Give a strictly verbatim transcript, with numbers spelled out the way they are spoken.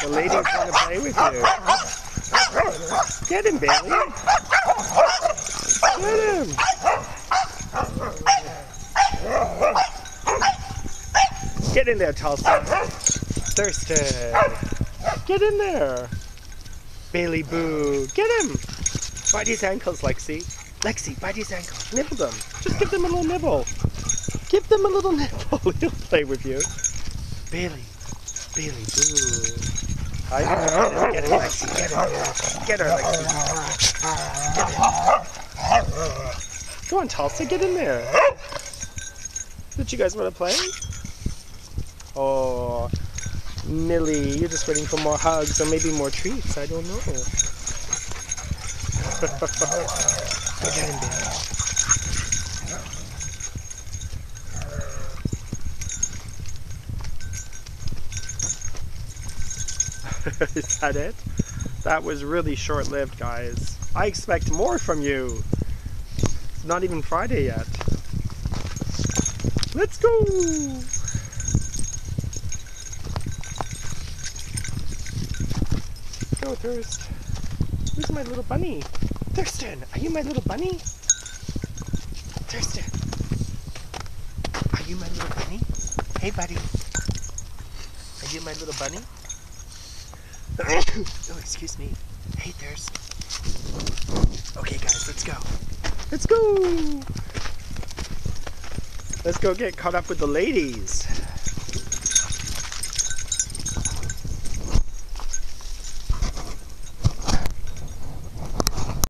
The ladies want to play with you. Get him, Bailey. Get him. Get in there, Tulsa. Thurston. Get in there. Bailey Boo. Get him. Bite his ankles, Lexi. Lexi, bite his ankles. Nibble them. Just give them a little nibble. Give them a little nibble. He'll play with you. Bailey. Bailey Boo. Hi. Get him, Lexi. Get him. Get her, Lexi. Get him. Go on, Tulsa. Get in there. Did you guys want to play? Oh, Millie, you're just waiting for more hugs or maybe more treats. I don't know. Go get him, baby. Is that it? That was really short-lived, guys. I expect more from you. It's not even Friday yet. Let's go! Go, Thirst. Who's my little bunny? Thurston, are you my little bunny? Thurston, are you my little bunny? Hey, buddy. Are you my little bunny? Oh, excuse me. Hey, Thirst. Okay, guys, let's go. Let's go! Let's go get caught up with the ladies.